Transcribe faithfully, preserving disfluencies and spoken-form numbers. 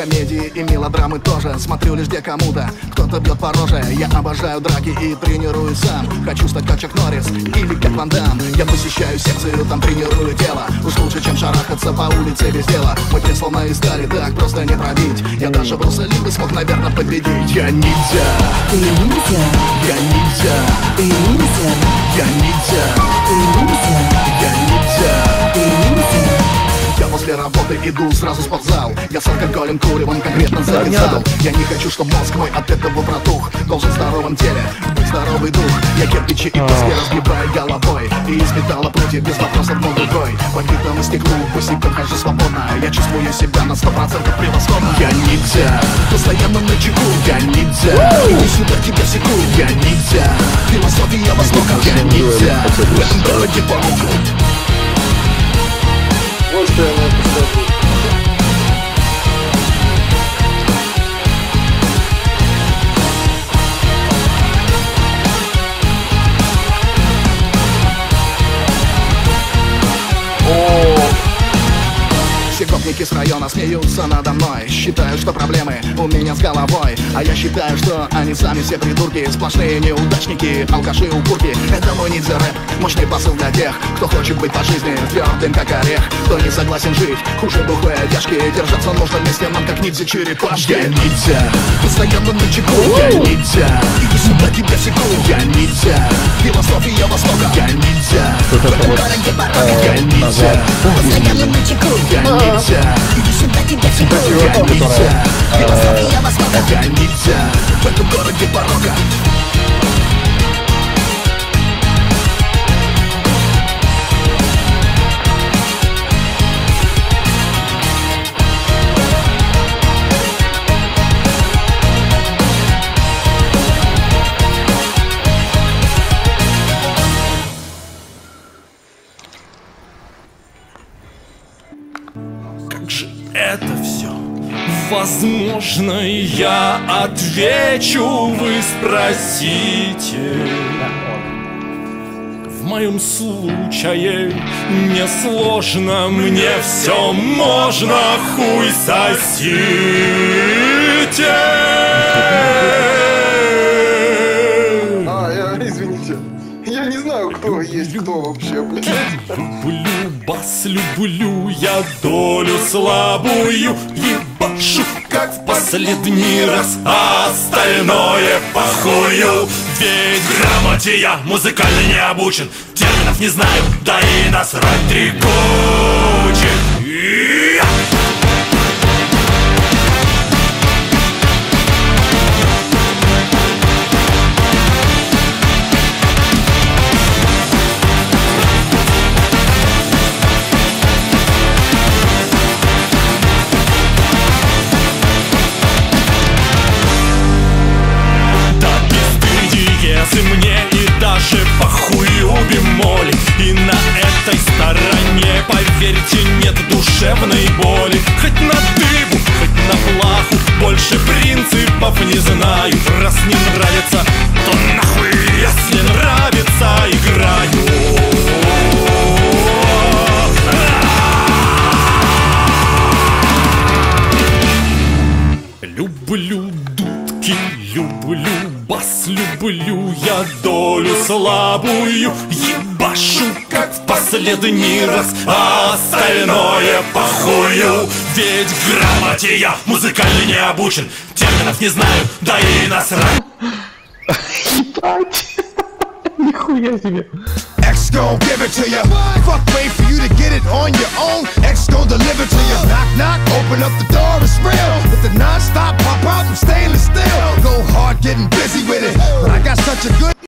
комедии и мелодрамы тоже. Смотрю лишь где кому-то кто-то бьет по роже. Я обожаю драки и тренируюсь сам. Хочу стать как Чак Норрис или как Ван Дам. Я посещаю секцию, там тренирую тело. Уж лучше, чем шарахаться по улице без дела. Мой плен словно искали, так просто не пробить. Я даже Бруса Ли бы смог, наверное, победить. Я ниндзя. Ты ниндзя. Я ниндзя. Ты ниндзя. Я ниндзя. Ты ниндзя. Я ниндзя. Ты ниндзя. Я после работы иду сразу в спортзал. Я с алкоголем, куревом конкретно завязал. Я не хочу, чтобы мозг мой от этого протух. Должен в здоровом теле быть здоровый дух. Я кирпичи и доски разгибаю головой. И из металла против без вопросов мой другой. По битому стеклу босиком хожу свободно. Я чувствую себя на сто процентов превосходно. Я ниндзя, постоянно на чеку. Я ниндзя, иди сюда, тебя секу. Я ниндзя, философия Востока. Я ниндзя, в этом городе паук. Вот что я на это скажу. Все гопники с района смеются надо мной. Считают, что проблемы у меня с головой. А я считаю, что они сами все придурки. Сплошные неудачники, алкаши, укурки. Это мой ниндзя рэп, мощный посыл для тех, кто хочет быть по жизни твердым как орех. Кто не согласен жить хуже бухой одежки. Держаться нужно вместе нам как ниндзя черепашки. Я ниндзя, постоянно на чеку. Я ниндзя, иди сюда, тебя секу. Я ниндзя, философия Востока. Я ниндзя, в этом городе порока. Я ниндзя, постоянно на чеку. Я ниндзя, иди сюда, тебя секу. Я ниндзя, философия Востока. Я ниндзя, в этом городе порока. Как же это все? Возможно, я отвечу, вы спросите. В моем случае несложно, мне все можно, хуй сосите. А, я, извините. Я не знаю, кто есть кто вообще, блядь. Люблю бас, люблю я долю слабую. Ебашу, как в последний раз, а остальное похую. Ведь грамоте я музыкально не обучен, терминов не знаю, да и насрать три кучи. Мне и даже похую бемоли. И на этой стороне, поверьте, нет душевной боли. Хоть на дыбу, хоть на плаху, больше принципов не знаю. Раз не нравится, то нахуй, если нравится, играю. Люблю дудки, люблю бас, люблю я долю слабую. Ебашу, как в последний раз, а остальное похую. Ведь грамоте я музыкально не обучен, терминов не знаю, да и насрать. Нихуя себе. X gon' give it to ya. Fuck, wait for you to get it on your own. X gon' deliver to ya. Knock, knock, open up the door, it's real. With the non-stop pop out from stainless steel. Go hard, getting busy with it. But I got such a good